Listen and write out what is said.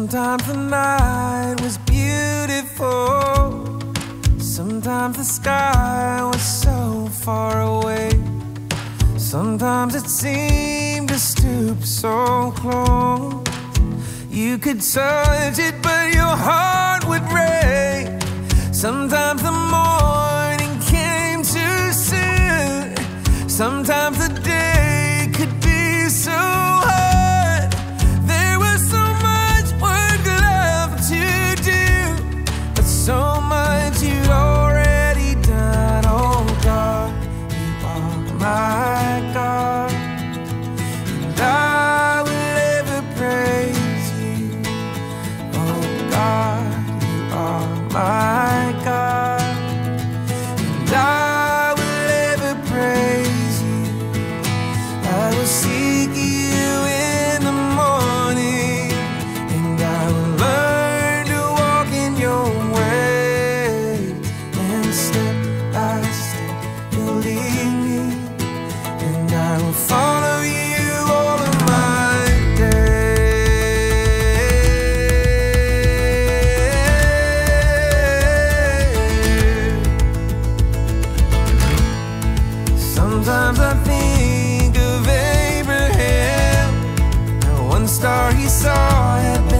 Sometimes the night was beautiful, sometimes the sky was so far away, sometimes it seemed to stoop so close. You could touch it but your heart would break. Sometimes the morning came too soon, sometimes the day could be so hard. There was so much work left to do, but so much you'd already done. Oh God, you are my God, and I will ever praise you. Oh God, you are my God, and I will ever praise you. I will seek you in the morning, and I will learn to walk in your way. And step by step you'll lead me, and I will follow you all of my days. Sometimes I think of Abraham, and one star he saw had been